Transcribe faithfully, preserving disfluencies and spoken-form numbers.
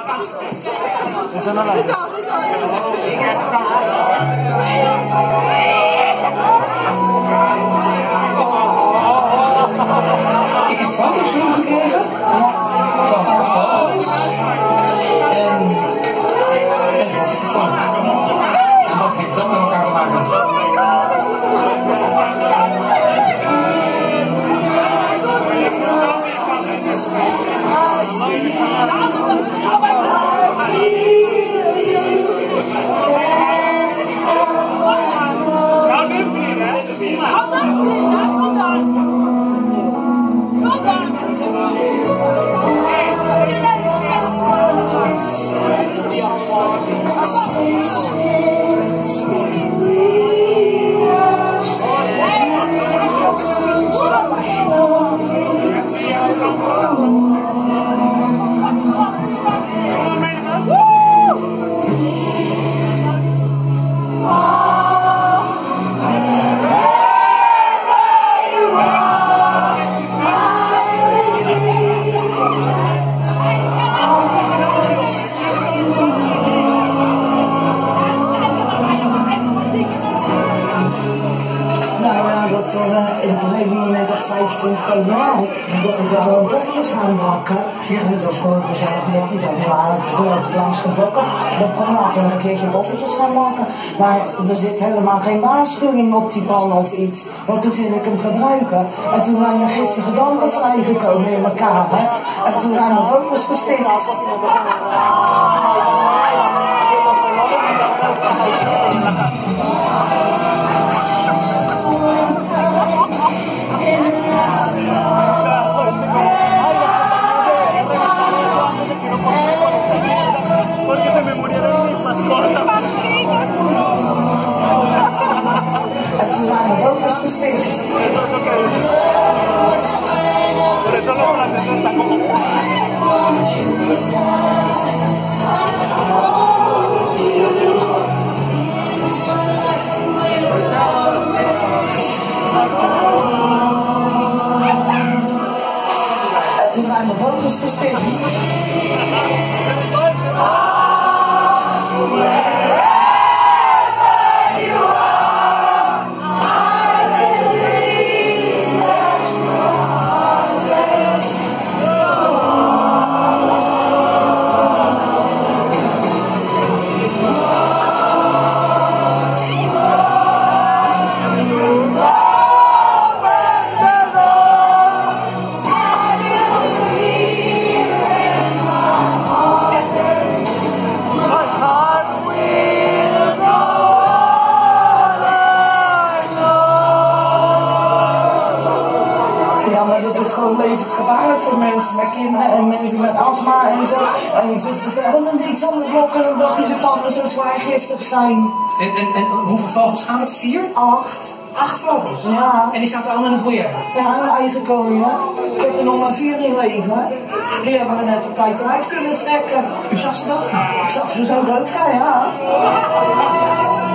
Eso no la es. Ik heb foto's van hem gekregen. Van foto's. En... En wat is het dan? En wat heeft dat met elkaar te maken? vijfentwintig februari, dat ik daar gewoon toffees gaan bakken. En het was gewoon gezellig, dat ik dacht, ja, het wordt langs gebakken. Dan kon later een keertje toffeetjes gaan bakken. Maar er zit helemaal geen waarschuwing op die pan of iets. Want toen ging ik hem gebruiken. En toen zijn er giftige dampen vrijgekomen in mijn kamer. En toen zijn mijn vogels gestikt. Porque se me murieron mis mascotas. En toen waren de vogels gestikt. Eso es lo que dice. Por eso los franceses están como... En toen waren de vogels gestikt. Levensgevaarlijk voor mensen met kinderen en mensen met astma en zo. En ze vertellen er niet van de blokken omdat die tanden zo zwaar giftig zijn. En, en, en hoeveel vogels gaan het? Vier? Acht. Acht vogels? Ja. En die zaten allemaal in een foyer? Ja, een eigen kooi, hè. Ik heb er nog maar vier in leven. Die hebben we net op tijd eruit kunnen trekken. U zag ze doodgaan? Ik zag ze zo doodgaan, ja.